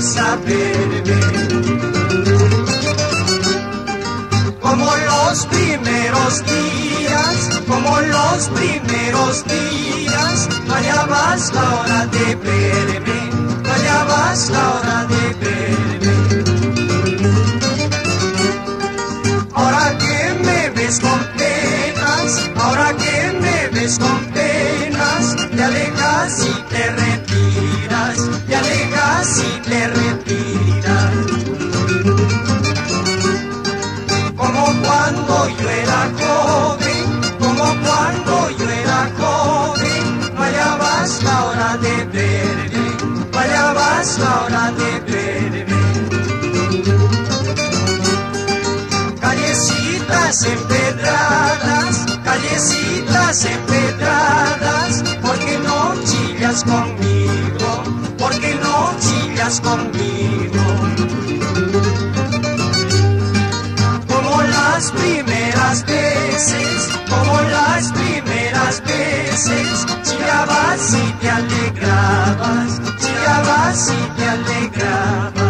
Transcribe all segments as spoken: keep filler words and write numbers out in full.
saberme. Como los primeros días, como los primeros días, no hallabas la hora de verme, no hallabas la hora de verme. Ahora que me ves con penas, ahora que me ves con penas, te alejas y te retiras, te alejas y te retiras. Como cuando yo era joven, como cuando yo era joven, no hallabas la hora de verme, no hallabas la hora de verme. Callecitas empedradas, callecitas empedradas, porque no chillas conmigo, porque no chillas conmigo. Como las primeras veces, como las primeras veces, chillabas y te alegrabas, chillabas y te alegrabas.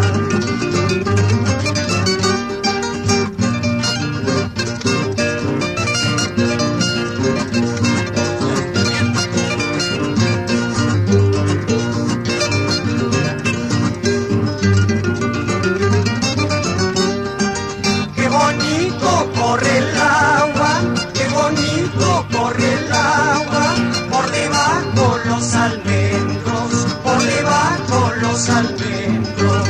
Corre el agua, qué bonito corre el agua, por debajo los almendros, por debajo los almendros.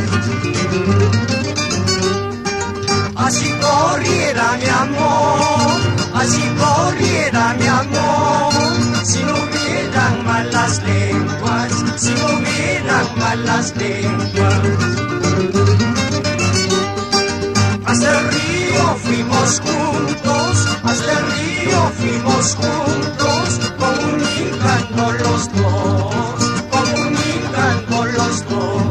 Así corriera mi amor, así corriera mi amor, si no hubieran malas lenguas, si no hubieran malas lenguas. Hasta el río fuimos juntos, hasta el río fuimos juntos, comunicando los dos, comunicando los dos.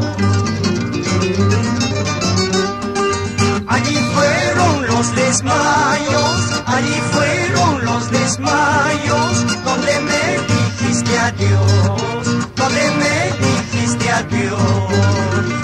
Allí fueron los desmayos, allí fueron los desmayos, donde me dijiste adiós, donde me dijiste adiós.